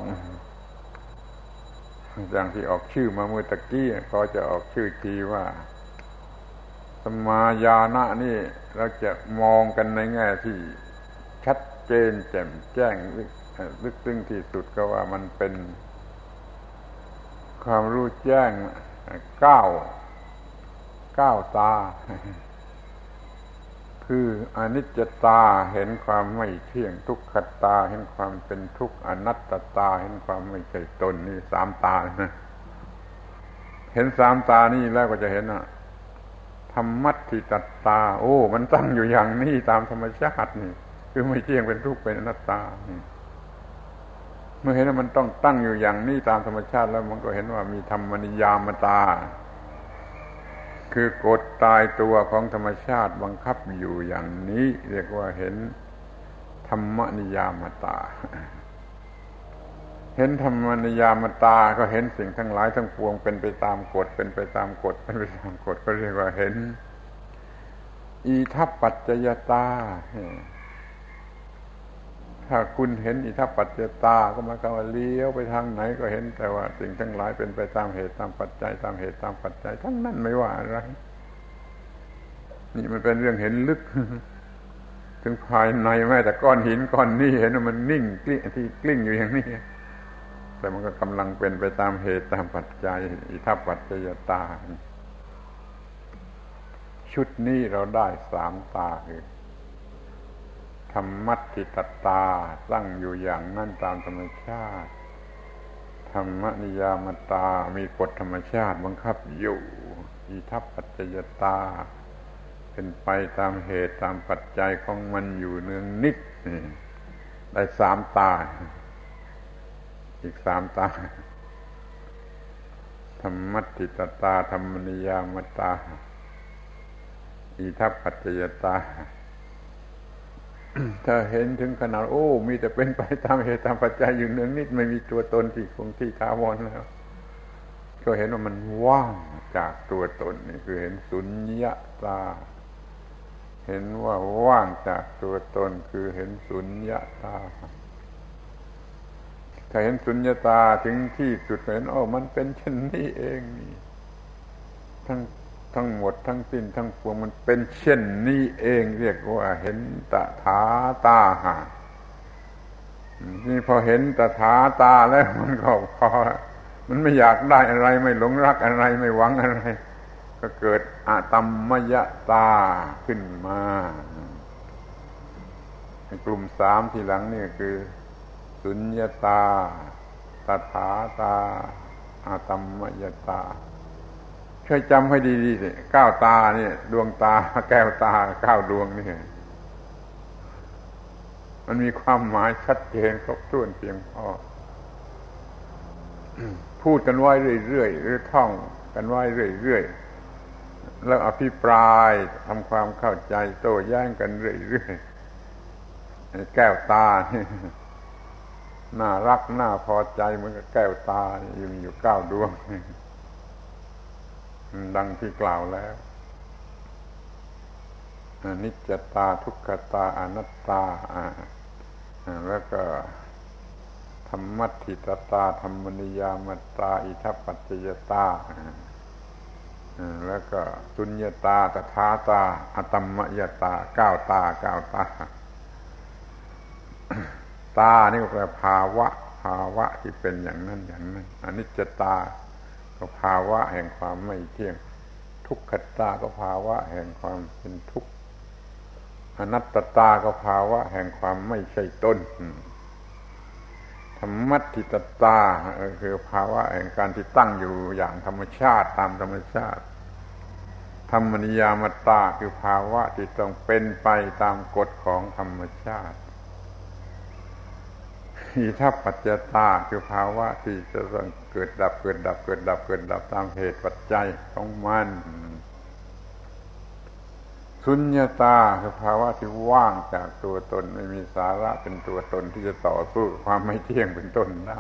Speaker 1: อย่างที่ออกชื่อมาเมื่อตะกี้ก็จะออกชื่อทีว่าสัมมาญาณะนี่เราจะมองกันในแง่ที่ชัดเจนแจ่มแจ้งลึกซึ้งที่สุดก็ว่ามันเป็นความรู้แจ้งเก้าเก้าตาคืออนิจจตาเห็นความไม่เที่ยงทุกขตาเห็นความเป็นทุกข์อนัตตตาเห็นความไม่ใช่ตนนี่สามตานะเห็นสามตานี่แล้วก็จะเห็นอ่ะธรรมัตถิตตาโอ้มันตั้งอยู่อย่างนี้ตามธรรมชาตินี่คือไม่เที่ยงเป็นทุกข์เป็นอนัตตาเมื่อเห็นว่ามันต้องตั้งอยู่อย่างนี้ตามธรรมชาติแล้วมันก็เห็นว่ามีธรรมนิยามตาคือกฎตายตัวของธรรมชาติบังคับอยู่อย่างนี้เรียกว่าเห็นธรรมนิยามตาเห็นธรรมนิยามตาก็เห็นสิ่งทั้งหลายทั้งปวงเป็นไปตามกฎเป็นไปตามกฎเป็นไปตามกฎก็เรียกว่าเห็นอิทัปปัจจยตาถ้าคุณเห็นอิทัปปัจจยตาก็หมายความว่าเลี้ยวไปทางไหนก็เห็นแต่ว่าสิ่งทั้งหลายเป็นไปตามเหตุตามปัจจัยตามเหตุตามปัจจัยทั้งนั้นไม่ว่าอะไรนี่มันเป็นเรื่องเห็นลึกถึงภายในแม้แต่ก้อนหินก้อนนี้เห็นว่ามันนิ่งกลิ้งที่กลิ้งอยู่อย่างนี้แต่มันก็กำลังเป็นไปตามเหตุตามปัจจัยอิทัปปัจจยตาชุดนี้เราได้สามตาคือธรรมัตถิตตาตั้งอยู่อย่างนั้นตามธรรมชาติธรรมนิยามตามีกฎธรรมชาติบังคับอยู่อิทัปปัจจยตาเป็นไปตามเหตุตามปัจจัยของมันอยู่เนืองนิดได้สามตาอีกสามตาธรรมัตถิตตาธรรมนิยามตาอิทัปปัจจยตาถ้าเห็นถึงขนาดโอ้มีแต่เป็นไปตามเหตุตามปัจจัยอยู่เนืองนิดไม่มีตัวตนที่คงที่ถาวรแล้วก็เห็นว่ามันว่างจากตัวตนนี่คือเห็นสุญญตาเห็นว่าว่างจากตัวตนคือเห็นสุญญตาถ้าเห็นสุญญตาถึงที่สุดเห็นโอ้มันเป็นเช่นนี้เองนี่ทั้งทั้งหมดทั้งสิ้นทั้งปวงมันเป็นเช่นนี้เองเรียกว่าเห็นตถาตาหะนี่พอเห็นตถาตาแล้วมันก็พอมันไม่อยากได้อะไรไม่หลงรักอะไรไม่หวังอะไรก็เกิดอะตัมมยตาขึ้นมากลุ่มสามทีหลังนี่คือสุญญตาตถาตาอะตัมมยตาช่วยจำให้ดีๆสิเก้าตาเนี่ยดวงตาแก้วตาเก้าดวงนี่มันมีความหมายชัดเจนครบถ้วนเพียงพอพูดกันไว้เรื่อยๆหรือท่องกันไว้เรื่อยๆแล้วอภิปรายทำความเข้าใจโต้แย้งกันเรื่อยๆแก้วตานี่น่ารักน่าพอใจเหมือนกับแก้วตาอยู่มีอยู่เก้าดวงดังที่กล่าวแล้วอนิจจตาทุกขตาอนัตตาแล้วก็ธรรมัตถิตตาธรรมนิยามตาอิทัปปัจจยตาแล้วก็สุญญตาตถาตาอะตัมมยตาเก้าตาเก้าตาตานี่ก็แปลภาวะภาวะที่เป็นอย่างนั้นอย่างนั้นอนิจจตาก็ภาวะแห่งความไม่เที่ยงทุกขตาก็ภาวะแห่งความเป็นทุกข์อนัตตาก็ภาวะแห่งความไม่ใช่ตนธรรมัตถิตตาคือภาวะแห่งการที่ตั้งอยู่อย่างธรรมชาติตามธรรมชาติธรรมนิยามตาคือภาวะที่ต้องเป็นไปตามกฎของธรรมชาติอิทัปปัจจยตาคือภาวะที่จะต้องเกิดดับเกิดดับเกิดดับเกิดดับตามเหตุปัจจัยของมันสุญญตาคือภาวะที่ว่างจากตัวตนไม่มีสาระเป็นตัวตนที่จะต่อสู้ความไม่เที่ยงเป็นต้นได้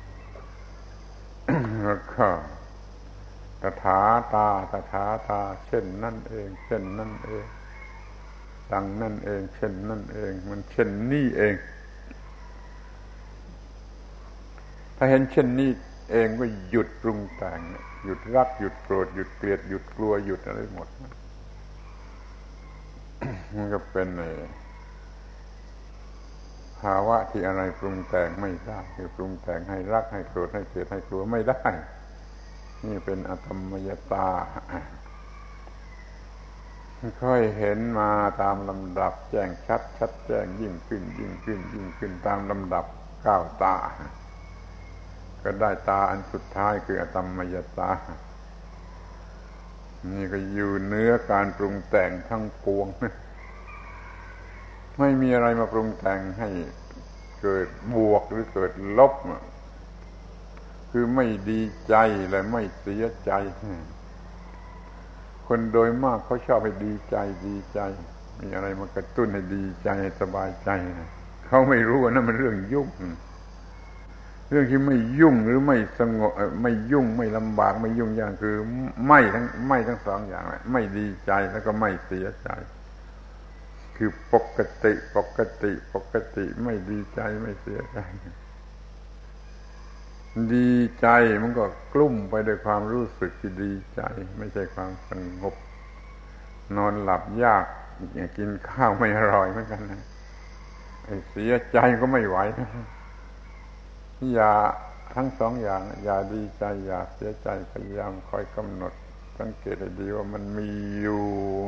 Speaker 1: แล้วก็ตถาตาตถาตาเช่นนั่นเองเช่นนั่นเองดังนั่นเองเช่นนั่นเองมันเช่นนี้เองถ้าเห็นเช่นนี้เองก็หยุดปรุงแต่งหยุดรักหยุดโกรธหยุดเกลียดหยุดกลัวหยุดอะไรหมดมันก็เป็นไอ้ภาวะที่อะไรปรุงแต่งไม่ได้คือปรุงแต่งให้รักให้โกรธให้เกลียดให้กลัวไม่ได้นี่เป็นอธรรมยตาค่อยเห็นมาตามลำดับแจ้งชัดชัดแจ้งยิ่งขึ้นยิ่งขึ้นยิ่งขึ้นตามลำดับก้าวตาก็ได้ตาอันสุดท้ายคืออธรรมยตานี่ก็อยู่เนื้อการปรุงแต่งทั้งปวงไม่มีอะไรมาปรุงแต่งให้เกิดบวกหรือเกิดลบคือไม่ดีใจและไม่เสียใจคนโดยมากเขาชอบให้ดีใจดีใจมีอะไรมากระตุ้นให้ดีใจให้สบายใจเขาไม่รู้ว่านั่นมันเรื่องยุ่งเรื่องที่ไม่ยุ่งหรือไม่สงบไม่ยุ่งไม่ลำบากไม่ยุ่งยากคือไม่ทั้งไม่ทั้งสองอย่างไม่ดีใจแล้วก็ไม่เสียใจคือปกติปกติปกติไม่ดีใจไม่เสียใจดีใจมันก็กลุ้มไปด้วยความรู้สึกที่ดีใจไม่ใช่ความสงบนอนหลับยากกินข้าวไม่อร่อยเหมือนกันนะเสียใจก็ไม่ไหวอย่าทั้งสองอย่างอย่าดีใจอย่าเสียใจพยายามคอยกำหนดสังเกตให้ดีว่ามันมีอยู่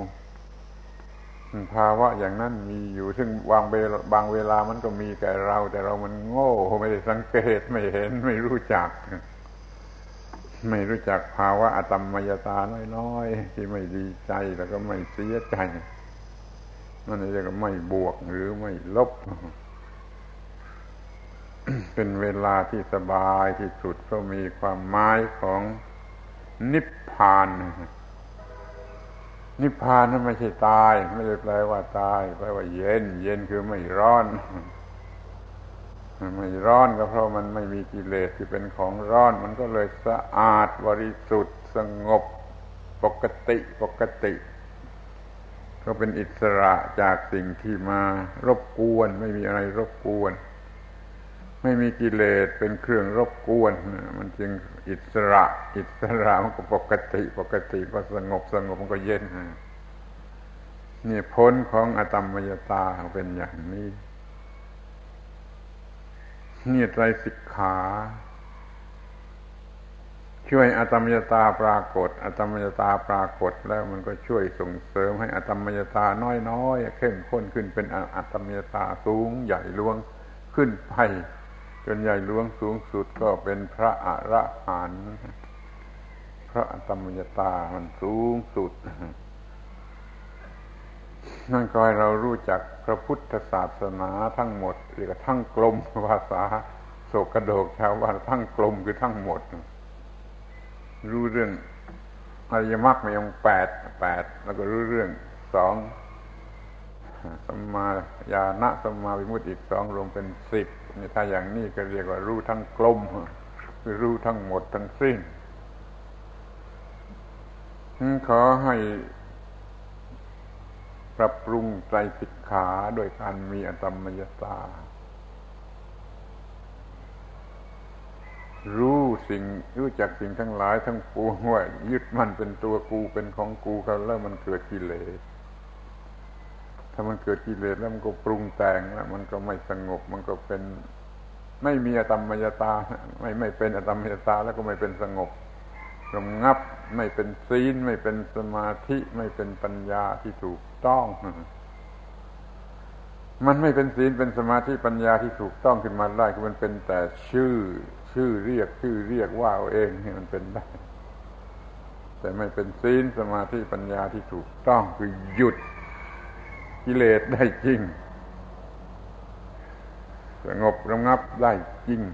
Speaker 1: ภาวะอย่างนั้นมีอยู่ซึ่งบางเวลาบางเวลามันก็มีแก่เราแต่เรามันโง่ไม่ได้สังเกตไม่เห็นไม่รู้จักไม่รู้จักภาวะอตัมมยตาน้อยๆที่ไม่ดีใจแล้วก็ไม่เสียใจนั่นเรียกว่าไม่บวกหรือไม่ลบ เป็นเวลาที่สบายที่สุดก็มีความหมายของนิพพานนิพพานนั้นไม่ใช่ตายไม่ได้แปลว่าตายแปลว่าเย็นเย็นคือไม่ร้อนไม่ร้อนก็เพราะมันไม่มีกิเลสที่เป็นของร้อนมันก็เลยสะอาดบริสุทธิ์สงบปกติปกติก็เป็นอิสระจากสิ่งที่มารบกวนไม่มีอะไรรบกวนไม่มีกิเลสเป็นเครื่องรบกวนมันจึงอิสระอิสระมันก็ปกติปกติก็สงบสงบมันก็เย็นนี่ผลของอตัมมยตาเป็นอย่างนี้นี่ไตรสิกขาช่วยอตัมมยตาปรากฏอตัมมยตาปรากฏแล้วมันก็ช่วยส่งเสริมให้อตัมมยตาน้อยๆเข้มข้นขึ้นเป็นอตัมมยตาสูงใหญ่หลวงขึ้นไปจนใหญ่หลวงสูงสุดก็เป็นพระอรหันต์พระอตัมมยตามันสูงสุดนั่นก็ให้เรารู้จักพระพุทธศาสนาทั้งหมดเรียกว่าทั้งกลมภาษาโศกโดกชาวบ้านทั้งกลมคือทั้งหมดรู้เรื่องอริยมรรคมีองค์แปดแปดแล้วก็รู้เรื่องสองสัมมาญาณสัมมาวิมุตติอีกสองรวมเป็นสิบนี่ถ้าอย่างนี้ก็เรียกว่ารู้ทั้งกลมคือรู้ทั้งหมดทั้งสิ้นขอให้ปรับปรุงไตรสิกขาโดยการมีอตัมมยตารู้สิ่งรู้จักสิ่งทั้งหลายทั้งปวงว่ายึดมันเป็นตัวกูเป็นของกูกันแล้วมันเกิดกิเลสถ้ามันเกิดกิเลสแล้วมันก็ปรุงแต่งแล้วมันก็ไม่สงบมันก็เป็นไม่มีอตัมมยตาไม่ไม่เป็นอตัมมยตาแล้วก็ไม่เป็นสงบระงับไม่เป็นศีลไม่เป็นสมาธิไม่เป็นปัญญาที่ถูกต้องมันไม่เป็นศีลเป็นสมาธิปัญญาที่ถูกต้องขึ้นมาได้คือมันเป็นแต่ชื่อชื่อเรียกชื่อเรียกว่าเอาเองนี่มันเป็นได้แต่ไม่เป็นศีลสมาธิปัญญาที่ถูกต้องคือหยุดกิเลสได้จริงสงบระงับได้จริง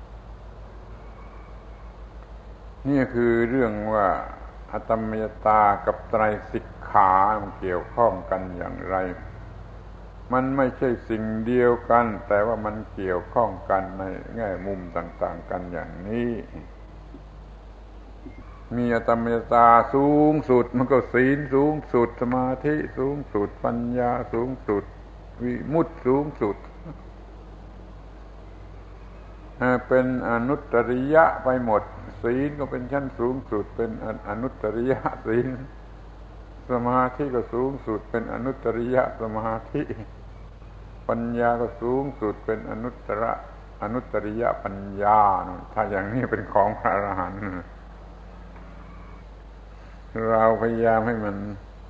Speaker 1: นี่คือเรื่องว่าอตัมมยตากับไตรสิกขามันเกี่ยวข้องกันอย่างไรมันไม่ใช่สิ่งเดียวกันแต่ว่ามันเกี่ยวข้องกันในแง่มุมต่างๆกันอย่างนี้มีอตัมมยตาสูงสุดมันก็ศีลสูงสุดสมาธิสูงสุดปัญญาสูงสุดวิมุตติสูงสุดเป็นอนุตตริยะไปหมดศีลก็เป็นชั้นสูงสุดเป็นอนุตตริยะศีลสมาธิก็สูงสุดเป็นอนุตตริยะสมาธิปัญญาก็สูงสุดเป็นอนุตตระอนุตตริยะปัญญาถ้าอย่างนี้เป็นของพระอรหันต์เราพยายามให้มัน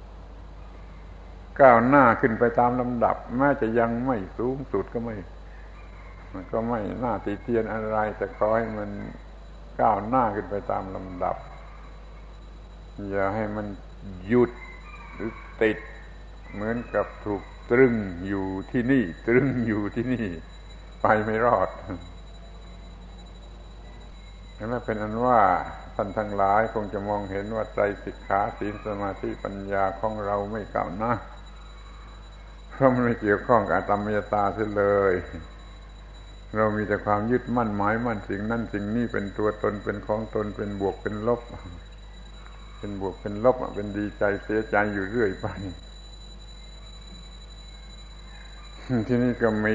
Speaker 1: ก้าวหน้าขึ้นไปตามลำดับแม้จะยังไม่สูงสุดก็ไม่มันก็ไม่น่าติเตียนอะไรแต่ขอให้มันก้าวหน้าขึ้นไปตามลำดับอย่าให้มันหยุดหรือติดเหมือนกับถูกตรึงอยู่ที่นี่ตรึงอยู่ที่นี่ไปไม่รอดนั่นเป็นอันว่าท่านทั้งหลายคงจะมองเห็นว่าไตรสิกขาศีลสมาธิปัญญาของเราไม่ก้าวหน้าเพราะมันไม่เกี่ยวข้องกับอตัมมยตาเสียเลยเรามีแต่ความยึดมั่นหมายมั่นสิ่งนั้นสิ่งนี้เป็นตัวตนเป็นของตนเป็นบวกเป็นลบเป็นบวกเป็นลบเป็นดีใจเสียใจอยู่เรื่อยไปที่นี่ก็มี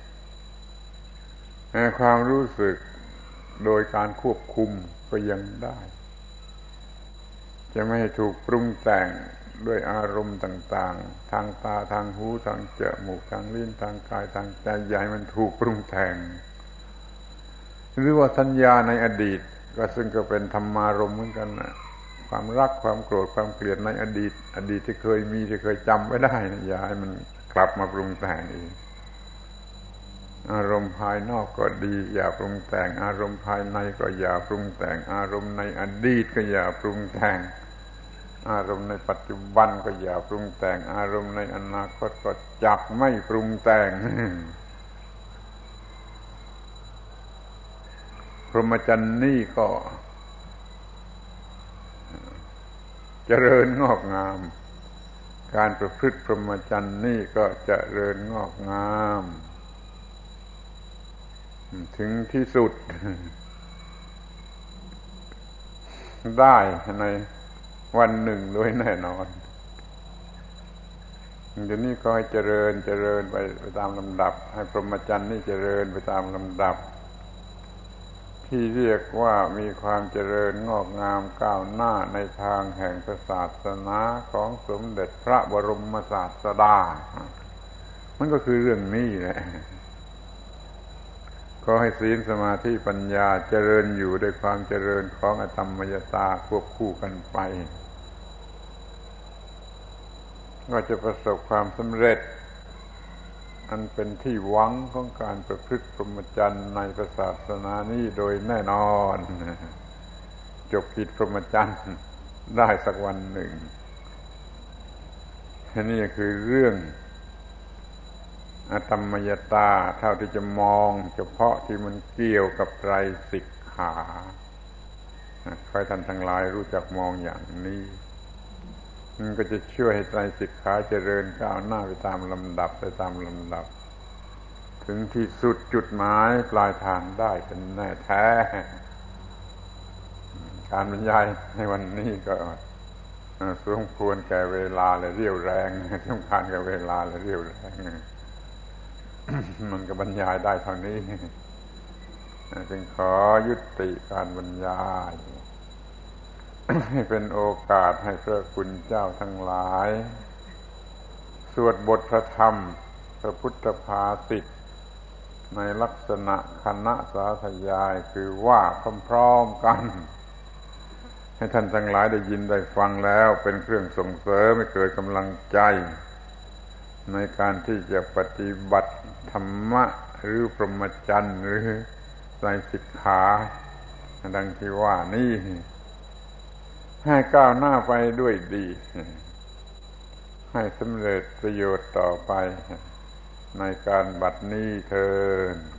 Speaker 1: ความรู้สึกโดยการควบคุมก็ยังได้จะไม่ให้ถูกปรุงแต่งด้วยอารมณ์ต่างๆทางตาทางหูทางจมูกทางลิ้นทางกายทางใจใหญ่มันถูกปรุงแต่งหรือว่าสัญญาในอดีตก็ซึ่งก็เป็นธรรมารมณ์เหมือนกันนะความรักความโกรธความเกลียดในอดีตอดีตที่เคยมีที่เคยจำไว้ได้นะอย่าให้มันกลับมาปรุงแต่งอีกอารมณ์ภายนอกก็ดีอย่าปรุงแต่งอารมณ์ภายในก็อย่าปรุงแต่งอารมณ์ในอดีตก็อย่าปรุงแต่งอารมณ์ในปัจจุบันก็อย่าปรุงแต่งอารมณ์ในอนาคตก็จักไม่ปรุงแต่งพรหมจรรย์นี่ก็เจริญงอกงามการประพฤติพรหมจรรย์นี่ก็เจริญงอกงามถึงที่สุดได้ในวันหนึ่งโดยแน่นอนเดี๋ยวนี้ก็ให้เจริญเจริญไปไปตามลำดับให้พรหมจรรย์นี่เจริญไปตามลำดับที่เรียกว่ามีความเจริญงอกงามก้าวหน้าในทางแห่งศาสนาของสมเด็จพระบรมศาสดามันก็คือเรื่องนี้แหละขอให้ศีลสมาธิปัญญาเจริญอยู่ด้วยความเจริญของอธรรมยตาควบคู่กันไปก็จะประสบความสำเร็จอันเป็นที่หวังของการประพฤติพรหมจรรย์ในศาสนานี้โดยแน่นอนจบกิจพรหมจรรย์ได้สักวันหนึ่งนี่คือเรื่องอธรรมยตาเท่าที่จะมองเฉพาะที่มันเกี่ยวกับไตรสิกขาใครท่านทั้งหลายรู้จักมองอย่างนี้มันก็จะช่วยให้ไตรสิกขาเจริญก้าวหน้าไปตามลำดับไปตามลำดับถึงที่สุดจุดหมายปลายทางได้เป็นแน่แท้การบรรยายในวันนี้ก็สมควรแก่เวลาและเรี่ยวแรงสำคัญกับเวลาและเรี่ยวแรงมันก็บรรยายได้เท่านี้จึงขอยุติการบรรยายให้เป็นโอกาสให้พระคุณเจ้าทั้งหลายสวดบทพระธรรมพระพุทธภาษิตในลักษณะคณะสาธยายคือว่าพร้อมๆกันให้ท่านทั้งหลายได้ยินได้ฟังแล้วเป็นเครื่องส่งเสริมให้เกิดกำลังใจในการที่จะปฏิบัติธรรมะหรือพรหมจรรย์หรือไตรสิกขาดังที่ว่านี่ให้ก้าวหน้าไปด้วยดีให้สำเร็จประโยชน์ต่อไปในการบัดนี้เทอญ